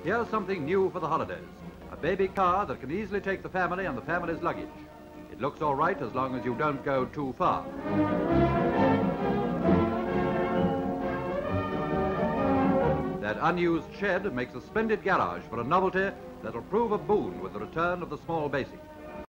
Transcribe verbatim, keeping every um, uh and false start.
Here's something new for the holidays. A baby car that can easily take the family and the family's luggage. It looks all right as long as you don't go too far. That unused shed makes a splendid garage for a novelty that'll prove a boon with the return of the small basic.